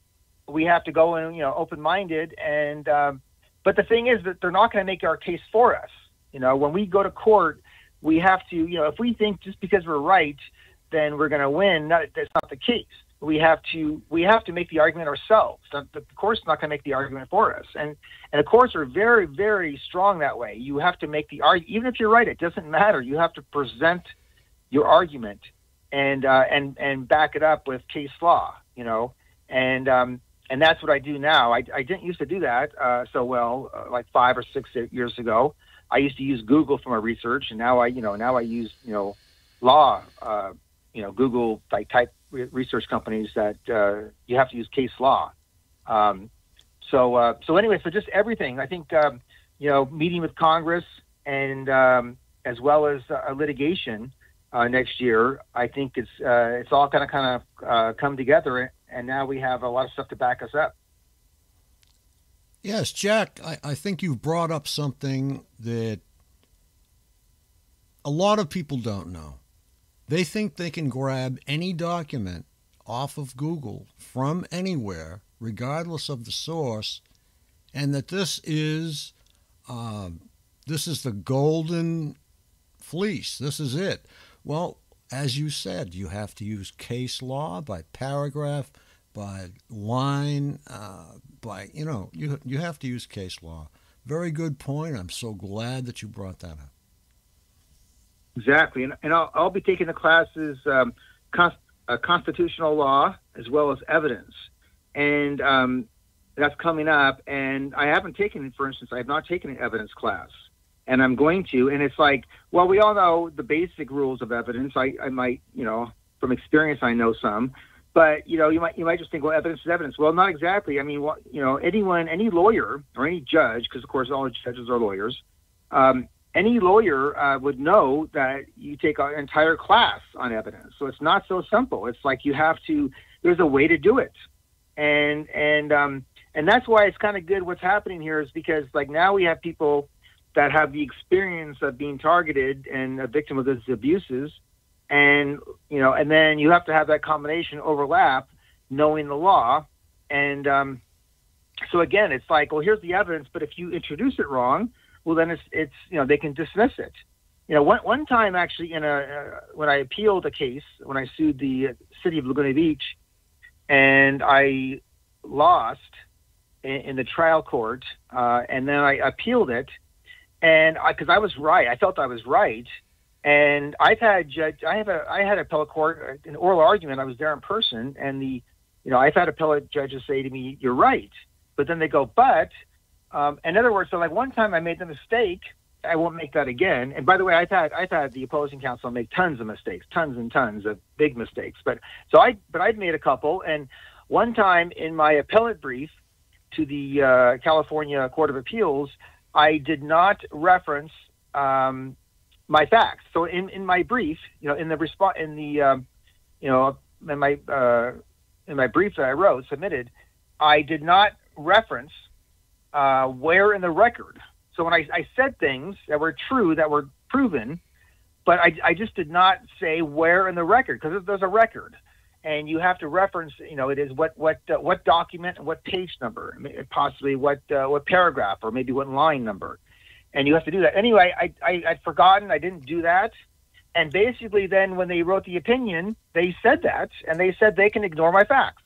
we have to go in, you know, open-minded. And um, but the thing is that they're not going to make our case for us. You know, when we go to court, we have to, you know, if we think just because we're right, then we're going to win. Not, that's not the case. We have to we have to make the argument ourselves. The, the court's not going to make the argument for us. And and the courts are very, very strong that way. You have to make the argument, even if you're right, it doesn't matter. You have to present your argument and uh, and and back it up with case law. You know, and um, and that's what I do now. I, I didn't used to do that uh, so well, uh, like five or six years ago. I used to use Google for my research, and now I, you know, now I use, you know, law, uh, you know, Google like type research companies that uh, you have to use case law. Um, so, uh, so anyway, so just everything. I think, um, you know, meeting with Congress and um, as well as uh, litigation uh, next year. I think it's uh, it's all going to kind of uh, come together, and now we have a lot of stuff to back us up. Yes, Jack, I, I think you've brought up something that a lot of people don't know. They think they can grab any document off of Google from anywhere, regardless of the source, and that this is uh, this is the golden fleece. This is it. Well, as you said, you have to use case law by paragraph, by line, uh, by, you know, you you have to use case law. Very good point. I'm so glad that you brought that up. Exactly. And, and I'll, I'll be taking the classes, um, const, uh, constitutional law as well as evidence. And um, that's coming up. And I haven't taken, for instance, I have not taken an evidence class. And I'm going to. And it's like, well, we all know the basic rules of evidence. I, I might, you know, from experience, I know some. But, you know, you might you might just think, well, evidence is evidence. Well, not exactly. I mean, well, you know, anyone, any lawyer or any judge, because, of course, all judges are lawyers, um, any lawyer uh, would know that you take an entire class on evidence. So it's not so simple. It's like you have to, there's a way to do it. And and um, and that's why it's kind of good what's happening here is because, like, now we have people that have the experience of being targeted and a victim of these abuses. And, you know, and then you have to have that combination overlap, knowing the law. And um, so, again, it's like, well, here's the evidence, but if you introduce it wrong, well, then it's, it's you know, they can dismiss it. You know, one, one time, actually, in a uh, when I appealed a case, when I sued the city of Laguna Beach, and I lost in, in the trial court, uh, and then I appealed it, and because I, I was right, I felt I was right. And I've had judge, I have a, I had appellate court, an oral argument. I was there in person, and the, you know, I've had appellate judges say to me, "You're right," but then they go, "But," um, in other words, so like one time I made the mistake, I won't make that again. And by the way, I've had, I've had the opposing counsel make tons of mistakes, tons and tons of big mistakes. But so I, but I've made a couple. And one time in my appellate brief to the uh, California Court of Appeals, I did not reference. Um, my facts. So in, in my brief, you know, in the response, in the, um, you know, in my, uh, in my brief that I wrote, submitted, I did not reference, uh, where in the record. So when I, I said things that were true, that were proven, but I, I just did not say where in the record, because there's a record and you have to reference, you know, it is what, what, uh, what document and what page number, possibly what, uh, what paragraph, or maybe what line number. And you have to do that. Anyway, I, I, I'd forgotten. I didn't do that. And basically then when they wrote the opinion, they said that, and they said they can ignore my facts.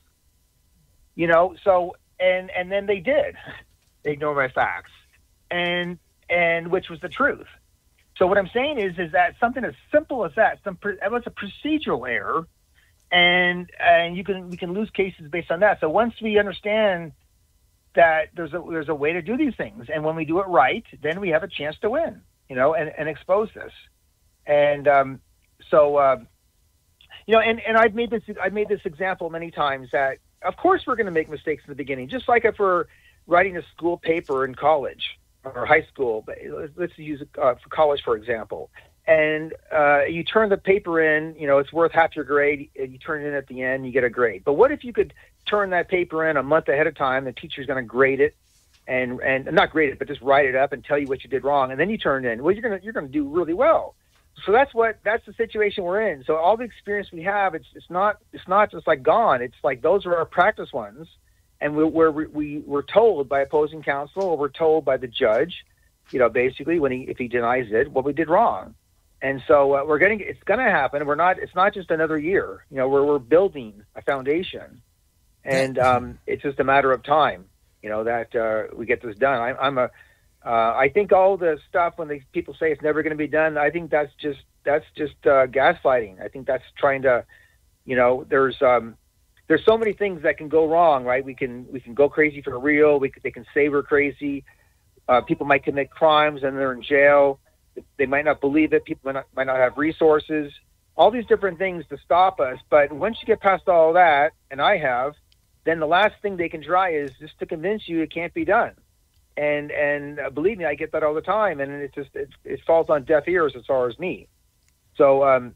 You know, so, and, and then they did ignore my facts, and, and which was the truth. So what I'm saying is, is that something as simple as that, some, it was a procedural error, and, and you can, we can lose cases based on that. So once we understand that there's a there's a way to do these things, and when we do it right, then we have a chance to win, you know, and, and expose this. And um, so, uh, you know, and, and I've made this I've made this example many times that, of course, we're going to make mistakes in the beginning, just like if we're writing a school paper in college or high school. But let's use uh, for college, for example. And uh, you turn the paper in, you know, it's worth half your grade. You turn it in at the end, you get a grade. But what if you could turn that paper in a month ahead of time? The teacher's going to grade it, and and not grade it, but just write it up and tell you what you did wrong, and then you turn it in. Well, you're gonna you're gonna do really well. So that's what that's the situation we're in. So all the experience we have, it's it's not it's not just like gone. It's like those are our practice ones, and we, we're, we were told by opposing counsel, or we're told by the judge, you know, basically when he, if he denies it, what we did wrong. And so uh, we're getting, it's going to happen. We're not, it's not just another year, you know, we're, we're building a foundation, and um, it's just a matter of time, you know, that uh, we get this done. I, I'm a, uh, I think all the stuff when they, people say it's never going to be done, I think that's just, that's just uh, gaslighting. I think that's trying to, you know, there's, um, there's so many things that can go wrong, right? We can, we can go crazy for real. We, they can say we're crazy. Uh, people might commit crimes and they're in jail. They might not believe it. People might not, might not have resources, all these different things to stop us. But once you get past all that, and I have, then the last thing they can try is just to convince you it can't be done. And and uh, believe me, I get that all the time, and it just it, it falls on deaf ears as far as me. So um,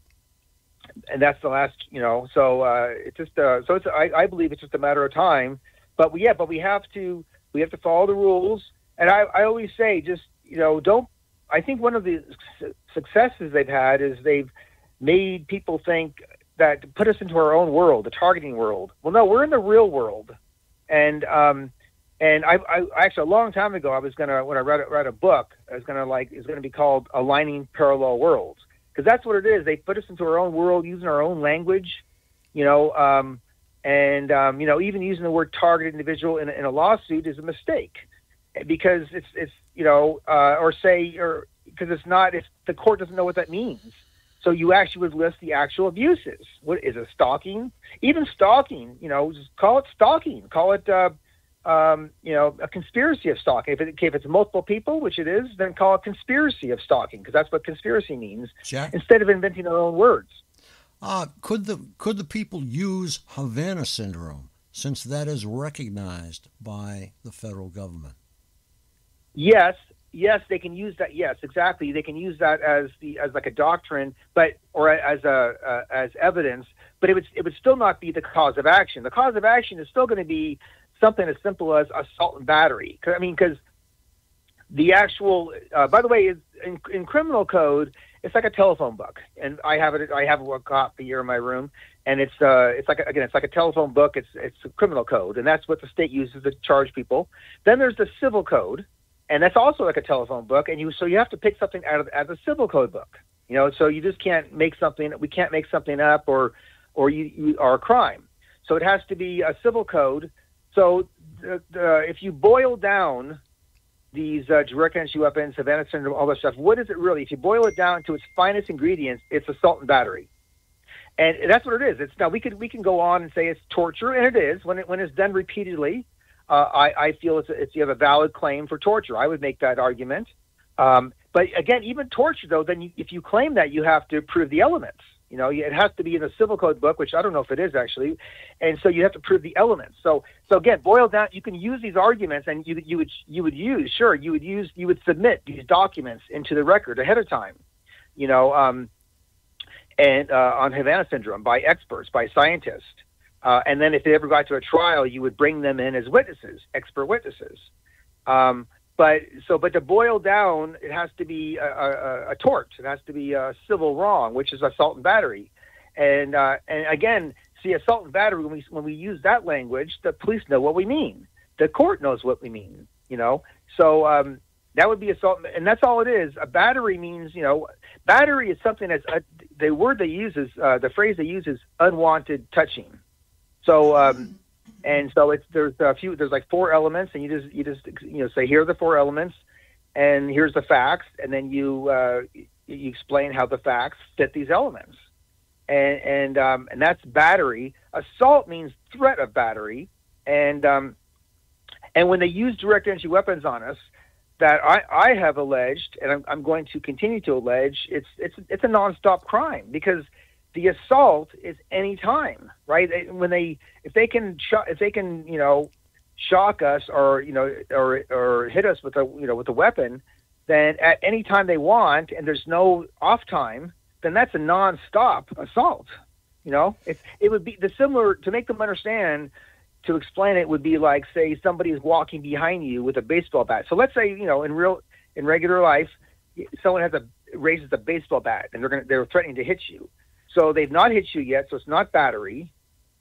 and that's the last, you know. So uh, it's just uh, so it's I, I believe it's just a matter of time. But we, yeah, but we have to we have to follow the rules. And I, I always say, just, you know, don't. I think one of the successes they've had is they've made people think that put us into our own world, the targeting world. Well, no, we're in the real world. And um, and I, I actually a long time ago I was gonna when I read read a book I was gonna like it's gonna be called Aligning Parallel Worlds, because that's what it is. They put us into our own world using our own language, you know, um, and um, you know, even using the word targeted individual in, in a lawsuit is a mistake, because it's it's you know, uh, or say, or because it's not, if the court doesn't know what that means. So you actually would list the actual abuses. What is it? Stalking? Even stalking, you know, just call it stalking. Call it, uh, um, you know, a conspiracy of stalking. If, it, if it's multiple people, which it is, then call it conspiracy of stalking, because that's what conspiracy means. Jack? Instead of inventing their own words. Uh, could the could the people use Havana syndrome, since that is recognized by the federal government? Yes, yes, they can use that. Yes, exactly. They can use that as the as like a doctrine, but or as a uh, as evidence. But it would it would still not be the cause of action. The cause of action is still going to be something as simple as assault and battery. I mean, because the actual, uh, by the way, is in, in criminal code, it's like a telephone book, and I have it. I have a copy here in my room, and it's uh, it's like a, again, it's like a telephone book. It's it's a criminal code, and that's what the state uses to charge people. Then there's the civil code. And that's also like a telephone book, and you so you have to pick something out of, out of the civil code book, you know. So you just can't make something. We can't make something up, or or you, you are a crime. So it has to be a civil code. So the, the, if you boil down these uh, direct entry weapons, Havana syndrome, all that stuff, what is it really? If you boil it down to its finest ingredients, it's assault and battery, and that's what it is. It's now we could we can go on and say it's torture, and it is when it when it's done repeatedly. Uh, I, I feel it's, it's you have a valid claim for torture. I would make that argument. Um, but again, even torture, though, then you, if you claim that, you have to prove the elements. You know, it has to be in a civil code book, which I don't know if it is actually. And so you have to prove the elements. So, so again, boil down. You can use these arguments, and you you would you would use sure you would use you would submit these documents into the record ahead of time. You know, um, and uh, on Havana syndrome by experts, by scientists. Uh, and then if it ever got to a trial, you would bring them in as witnesses, expert witnesses. Um, but so, but to boil down, it has to be a, a, a tort. It has to be a civil wrong, which is assault and battery. And uh, and again, see, assault and battery. When we when we use that language, the police know what we mean. The court knows what we mean. You know, so um, that would be assault, and that's all it is. A battery means, you know, battery is something that's uh, the word they use is uh, the phrase they use is unwanted touching. So, um, and so it's, there's a few, there's like four elements, and you just, you just, you know, say, here are the four elements, and here's the facts. And then you, uh, you explain how the facts fit these elements. And, and, um, and that's battery. Assault means threat of battery. And, um, and when they use direct entry weapons on us, that I, I have alleged, and I'm, I'm going to continue to allege, it's, it's, it's a nonstop crime, because the assault is any time, right? When they, if they can, sh- if they can, you know, shock us or, you know, or, or hit us with a, you know, with a weapon, then at any time they want, and there's no off time, then that's a non-stop assault. You know, it, it would be the similar, to make them understand, to explain it would be like, say, somebody is walking behind you with a baseball bat. So let's say, you know, in real, in regular life, someone has a, raises a baseball bat, and they're going to, they're threatening to hit you. So they've not hit you yet, so it's not battery.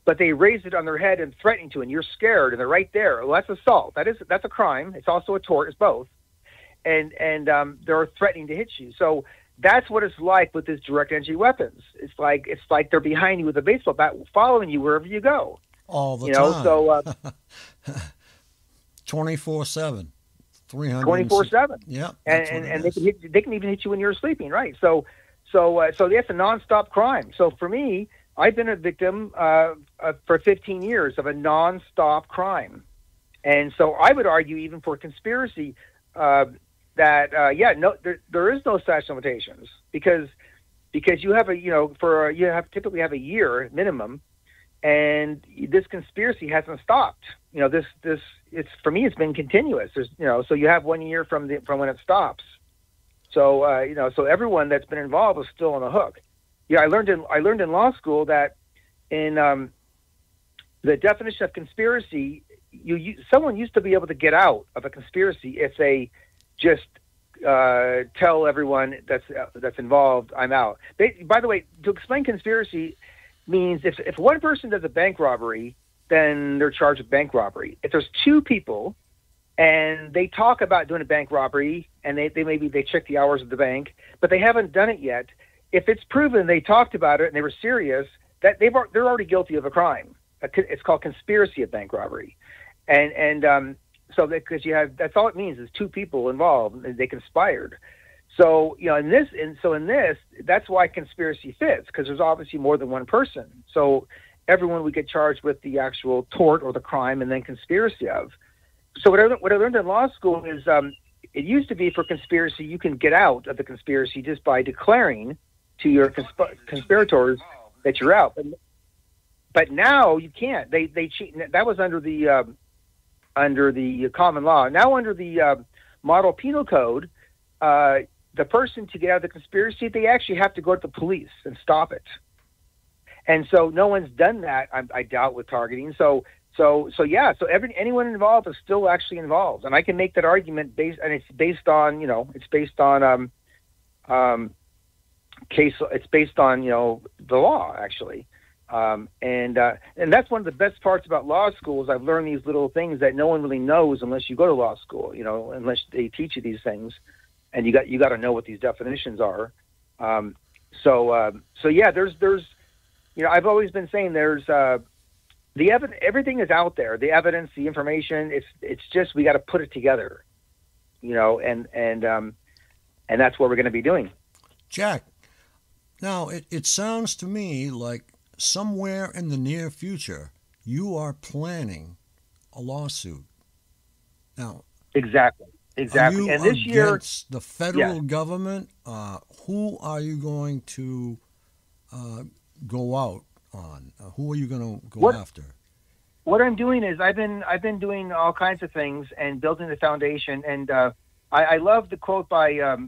but they raise it on their head and threatening to, and you're scared, and they're right there. Well, that's assault. That is that's a crime. It's also a tort. It's both, and and um, they're threatening to hit you. So that's what it's like with these direct energy weapons. It's like it's like they're behind you with a baseball bat, following you wherever you go. All the you know, time. So uh, twenty-four seven. twenty-four seven. Yeah, and and, and they can hit, they can even hit you when you're sleeping, right? So so uh, so that's a nonstop crime. So for me, I've been a victim uh, uh, for fifteen years of a nonstop crime, and so I would argue even for conspiracy uh, that uh, yeah, no, there, there is no statute of limitations because because you have a you know for a, you have typically have a year minimum, and this conspiracy hasn't stopped. You know this this it's for me it's been continuous. There's you know so you have one year from the from when it stops. So uh, you know so everyone that's been involved is still on the hook. Yeah, I learned in I learned in law school that in um, the definition of conspiracy, you, you someone used to be able to get out of a conspiracy if they just uh, tell everyone that's uh, that's involved, I'm out. They, by the way, to explain conspiracy means if if one person does a bank robbery, then they're charged with bank robbery. If there's two people and they talk about doing a bank robbery and they, they maybe they check the hours of the bank, but they haven't done it yet. If it's proven they talked about it and they were serious, that they've they're already guilty of a crime. It's called conspiracy of bank robbery, and and um, so because you have that's all it means is two people involved and they conspired. So you know in this and so in this that's why conspiracy fits because there's obviously more than one person. So everyone would get charged with the actual tort or the crime and then conspiracy of. So what I what I learned in law school is um, it used to be for conspiracy you can get out of the conspiracy just by declaring to your consp- conspirators that you're out, but, but now you can't. They they cheat. That was under the uh, under the common law. Now under the uh, model penal code, uh, the person to get out of the conspiracy, they actually have to go to the police and stop it. And so no one's done that. I, I doubt with targeting. So so so yeah. So every anyone involved is still actually involved, and I can make that argument based, and it's based on you know it's based on um um. case it's based on you know the law actually um, and uh, and that's one of the best parts about law schools. I've learned these little things that no one really knows unless you go to law school, you know unless they teach you these things, and you got you got to know what these definitions are. um, so uh, so yeah there's there's you know I've always been saying there's uh, the evidence, everything is out there, the evidence, the information. It's it's just we got to put it together, you know and and um, and that's what we're going to be doing. Jack, now, it, it sounds to me like somewhere in the near future, you are planning a lawsuit. Now, exactly, exactly. Are you and this year, against the federal yeah. government? Uh, who are you going to uh, go out on? Uh, who are you going to go what, after? What I'm doing is I've been I've been doing all kinds of things and building the foundation. And uh, I, I love the quote by. Um,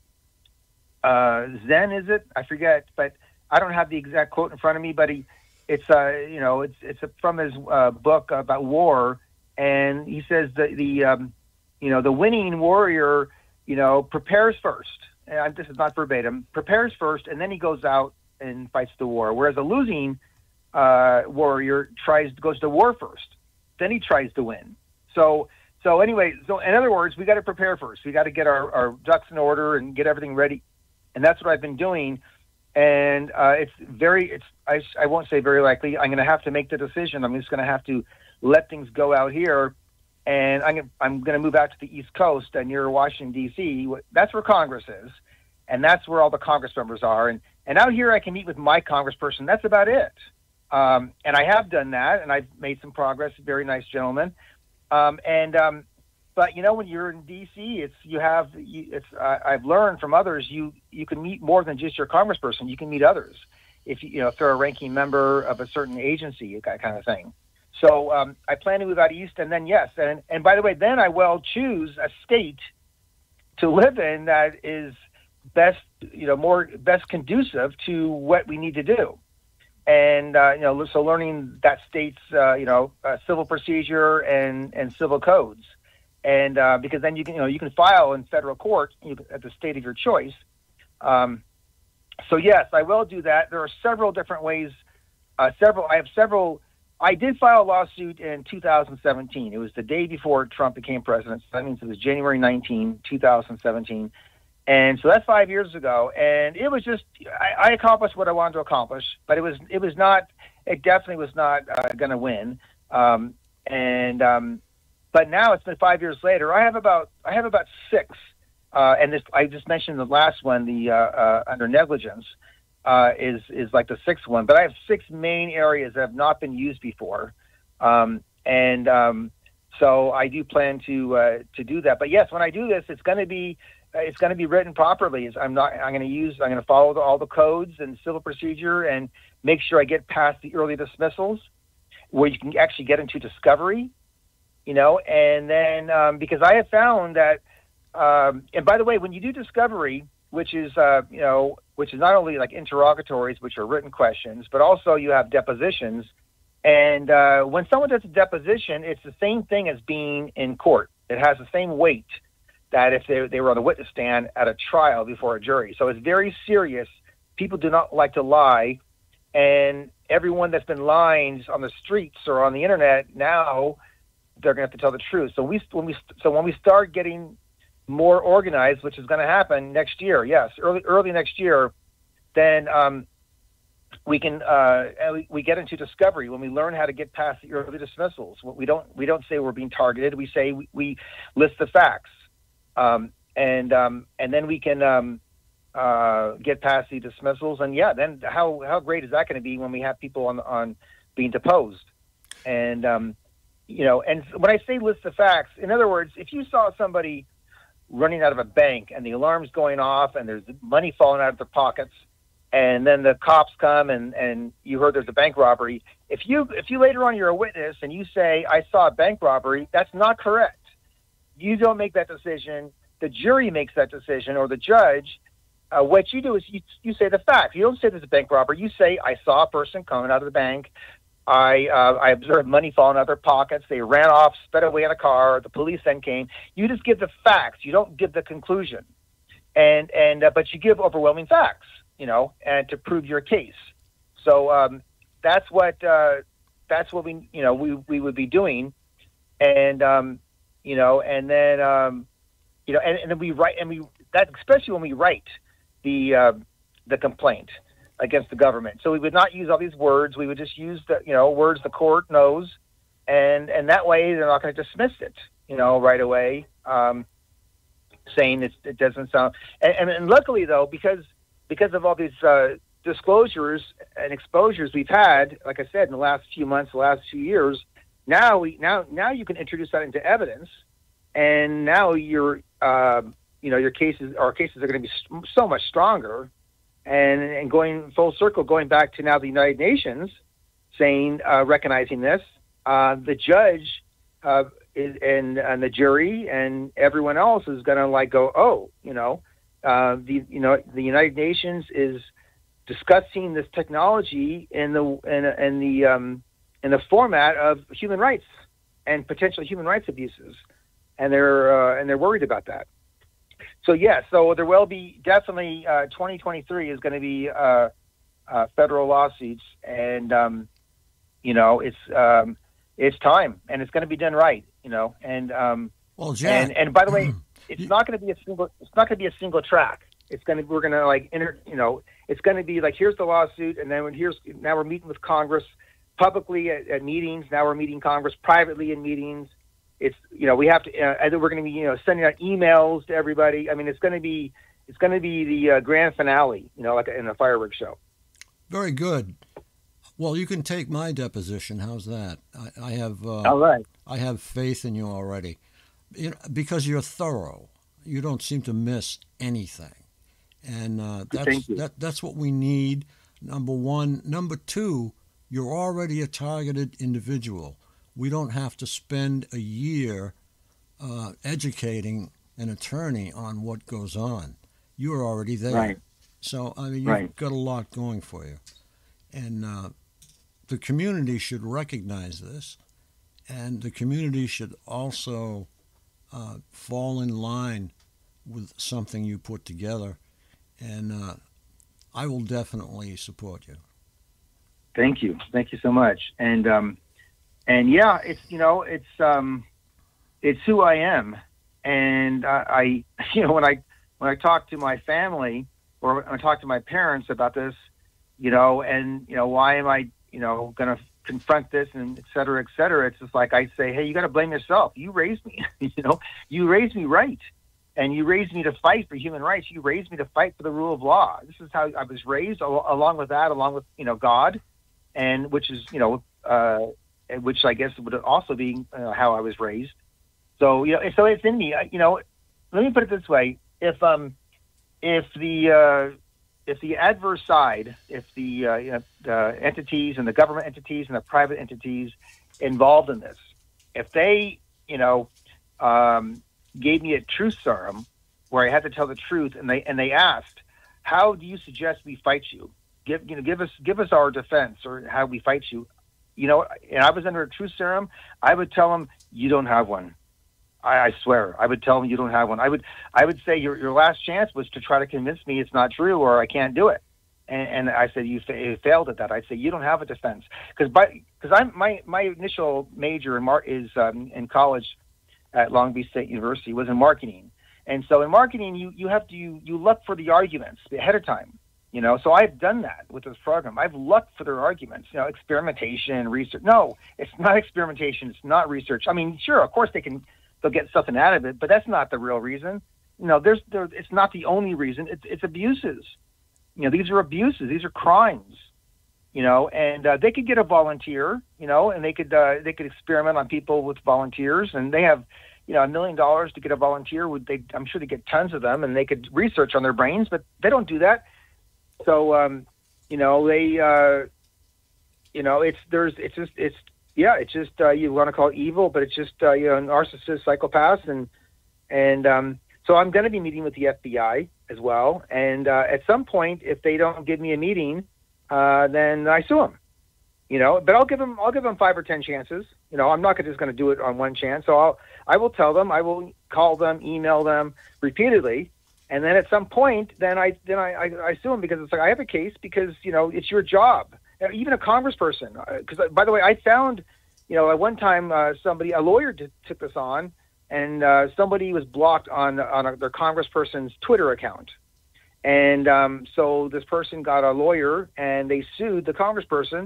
Uh, Zen, is it? I forget, but I don't have the exact quote in front of me. But he, it's uh, you know, it's it's from his uh, book about war, and he says that the um, you know the winning warrior, you know, prepares first. And this is not verbatim. Prepares first, and then he goes out and fights the war. Whereas a losing uh, warrior tries goes to war first, then he tries to win. So. So anyway, so in other words, we got to prepare first. We got to get our, our ducks in order and get everything ready. And that's what I've been doing. And uh, it's very, it's I, I won't say very likely. I'm going to have to make the decision. I'm just going to have to let things go out here. And I'm, I'm going to move out to the East Coast and near Washington, D C. That's where Congress is. And that's where all the Congress members are. And, and out here I can meet with my congressperson. That's about it. Um, and I have done that, and I've made some progress. Very nice gentleman. Um, and um, But you know, when you're in D C, it's you have you, it's. Uh, I've learned from others. You you can meet more than just your congressperson. You can meet others if you you know if they're a ranking member of a certain agency, that kind of thing. So um, I plan to move out east, and then yes, and and by the way, then I will choose a state to live in that is best you know more best conducive to what we need to do. And uh, you know, so learning that state's uh, you know uh, civil procedure and and civil codes. And uh, because then you can, you know, you can file in federal court you, at the state of your choice. Um, so yes, I will do that. There are several different ways uh, uh, several. I have several. I did file a lawsuit in two thousand seventeen. It was the day before Trump became president. So that means it was January nineteenth, two thousand seventeen. And so that's five years ago. And it was just, I, I accomplished what I wanted to accomplish, but it was, it was not, it definitely was not uh, going to win. Um, and, um, but now it's been five years later. I have about, I have about six. Uh, and this, I just mentioned the last one, the uh, uh, under negligence, uh, is is like the sixth one. But I have six main areas that have not been used before, um, and um, so I do plan to uh, to do that. But yes, when I do this, it's going to be it's going to be written properly. It's, I'm not. I'm going to use. I'm going to follow the, all the codes and civil procedure, and make sure I get past the early dismissals, where you can actually get into discovery. You know, and then um, because I have found that. Um, and by the way, when you do discovery, which is, uh, you know, which is not only like interrogatories, which are written questions, but also you have depositions. And uh, when someone does a deposition, it's the same thing as being in court. It has the same weight that if they, they were on the witness stand at a trial before a jury. So it's very serious. People do not like to lie. And everyone that's been lying on the streets or on the internet, now they're going to have to tell the truth. So we, when we, so when we start getting more organized, which is going to happen next year. Yes, early early next year. Then um, we can uh, we, we get into discovery when we learn how to get past the early dismissals. We don't we don't say we're being targeted. We say we, we list the facts, um, and um, and then we can um, uh, get past the dismissals. And yeah, then how how great is that going to be when we have people on on being deposed? And um, you know, and when I say list the facts, in other words, if you saw somebody running out of a bank and the alarm's going off and there's money falling out of their pockets, and then the cops come and, and you heard there's a bank robbery. If you, if you later on you're a witness and you say, I saw a bank robbery, that's not correct. You don't make that decision. The jury makes that decision, or the judge. Uh, what you do is you, you say the facts. You don't say there's a bank robbery. You say, I saw a person coming out of the bank. I uh, I observed money falling out of their pockets. They ran off, sped away in a car. The police then came. You just give the facts. You don't give the conclusion, and and uh, but you give overwhelming facts, you know, and to prove your case. So um, that's what uh, that's what we you know we we would be doing, and um, you know, and then um, you know, and, and then we write, and we that especially when we write the uh, the complaint against the government. So we would not use all these words. We would just use the, you know, words the court knows. And, and that way they're not going to dismiss it, you know, right away, um, saying it, it doesn't sound, and, and, and luckily though, because, because of all these, uh, disclosures and exposures we've had, like I said, in the last few months, the last few years, now we, now, now you can introduce that into evidence. And now your, uh, you know, your cases, our cases are going to be so much stronger. And, and going full circle, going back to now the United Nations, saying, uh, recognizing this, uh, the judge uh, is, and, and the jury and everyone else is going to like go, oh, you know, uh, the you know the United Nations is discussing this technology in the in, in the um, in the format of human rights and potential human rights abuses, and they're uh, and they're worried about that. So yes, so there will be definitely uh, twenty twenty-three is going to be uh, uh, federal lawsuits, and um, you know it's um, it's time, and it's going to be done right, you know. And um, well, Jack, and, and by the way, it's not going to be a single. It's not going to be a single track. It's going to we're going to like inter, you know, it's going to be like here's the lawsuit, and then when here's now we're meeting with Congress publicly at, at meetings. Now we're meeting Congress privately in meetings. It's, you know, we have to, uh, and then we're going to be, you know, sending out emails to everybody. I mean, it's going to be, it's going to be the uh, grand finale, you know, like in a fireworks show. Very good. Well, you can take my deposition. How's that? I, I have, uh, all right. I have faith in you already, you know, because you're thorough. You don't seem to miss anything, and uh, that's that, that's what we need. Number one. Number two, you're already a targeted individual. We don't have to spend a year uh, educating an attorney on what goes on. You're already there. Right. So, I mean, you've right. got a lot going for you. And uh, the community should recognize this, and the community should also uh, fall in line with something you put together. And uh, I will definitely support you. Thank you. Thank you so much. And, um, and yeah, it's, you know, it's, um, it's who I am. And uh, I, you know, when I, when I talk to my family or when I talk to my parents about this, you know, and, you know, why am I, you know, going to confront this and et cetera, et cetera. It's just like I say, hey, you got to blame yourself. You raised me, you know, you raised me right. And you raised me to fight for human rights. You raised me to fight for the rule of law. This is how I was raised, al- along with that, along with, you know, God, and which is, you know, uh, which I guess would also be uh, how I was raised. So, you know, so it's in me. I, you know, let me put it this way: if um, if the uh, if the adverse side, if the uh, you know, the entities and the government entities and the private entities involved in this, if they, you know, um, gave me a truth serum where I had to tell the truth, and they and they asked, "How do you suggest we fight you? Give you know, give us give us our defense or how we fight you." You know, and I was under a truth serum, I would tell them, "You don't have one." I, I swear, I would tell them you don't have one. I would, I would say your your last chance was to try to convince me it's not true or I can't do it. And, and I said you, fa- you failed at that. I'd say you don't have a defense because by because I'm my my initial major in mar- is um, in college at Long Beach State University was in marketing. And so in marketing, you you have to you you look for the arguments ahead of time. You know, so I've done that with this program. I've looked for their arguments, you know, experimentation, research. No, it's not experimentation. It's not research. I mean, sure, of course they can. They'll get something out of it, but that's not the real reason. You know, there's there. It's not the only reason. It's it's abuses. You know, these are abuses. These are crimes. You know, and uh, they could get a volunteer. You know, and they could uh, they could experiment on people with volunteers, and they have, you know, a million dollars to get a volunteer. Would they? I'm sure they get tons of them, and they could research on their brains, but they don't do that. So, um, you know, they, uh, you know, it's there's it's just it's. Yeah, it's just uh, you want to call it evil, but it's just uh, you know, narcissists, psychopaths, and and um, so I'm going to be meeting with the F B I as well. And uh, at some point, if they don't give me a meeting, uh, then I sue them. You know, but I'll give them I'll give them five or ten chances. You know, I'm not just going to do it on one chance. So I'll I will tell them, I will call them, email them repeatedly, and then at some point, then I then I, I, I sue them because it's like I have a case because you know it's your job. Even a congressperson, because uh, by the way, I found, you know, at one time uh, somebody, a lawyer did, took this on, and uh, somebody was blocked on on a, their congressperson's Twitter account, and um, so this person got a lawyer, and they sued the congressperson,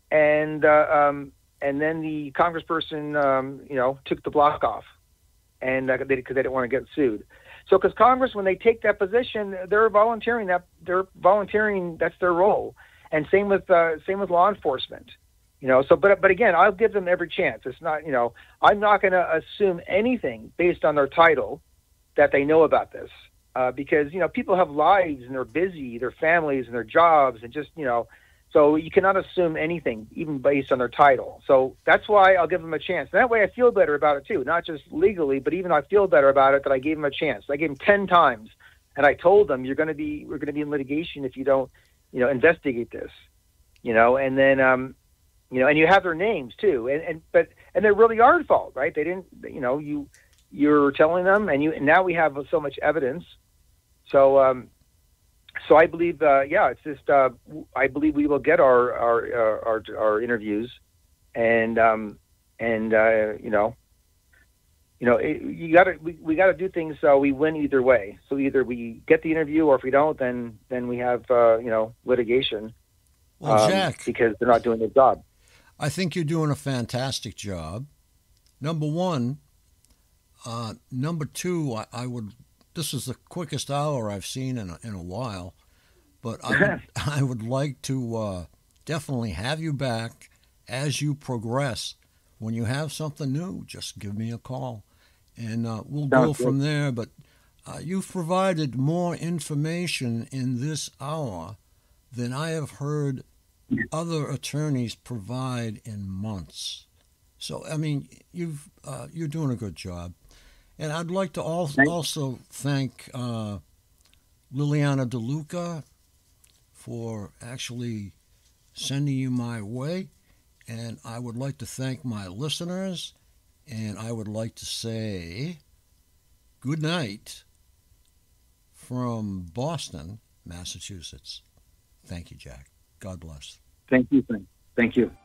and uh, um, and then the congressperson, um, you know, took the block off, and uh, they because they didn't want to get sued. So, because Congress, when they take that position, they're volunteering that they're volunteering. That's their role. And same with uh, same with law enforcement, you know. So, but but again, I'll give them every chance. It's not, you know, I'm not going to assume anything based on their title that they know about this, uh, because you know people have lives and they're busy, their families and their jobs, and just you know, so you cannot assume anything even based on their title. So that's why I'll give them a chance. And that way, I feel better about it too, not just legally, but even I feel better about it that I gave them a chance. I gave them ten times, and I told them you're going to be we're going to be in litigation if you don't. You know, investigate this, you know, and then, um, you know, and you have their names too. And, and, but, and they're really our fault, right? They didn't, you know, you, you're telling them and you, and now we have so much evidence. So, um, so I believe, uh, yeah, it's just, uh, I believe we will get our, our, our, our, our interviews and, um, and, uh, you know, you know, it, you gotta, we, we gotta do things so we win either way. So either we get the interview or if we don't, then, then we have, uh, you know, litigation. Well, um, Jack, because they're not doing their job. I think you're doing a fantastic job. Number one. Uh, number two, I, I would, this is the quickest hour I've seen in a, in a while, but I would, I would like to uh, definitely have you back as you progress. When you have something new, just give me a call, and uh, we'll Sounds go from good. there. But uh, you've provided more information in this hour than I have heard other attorneys provide in months. So, I mean, you've uh, you're doing a good job. And I'd like to al- also thank uh, Liliana DeLuca for actually sending you my way. And I would like to thank my listeners. And I would like to say good night from Boston, Massachusetts. Thank you, Jack. God bless. Thank you, Frank. Thank you.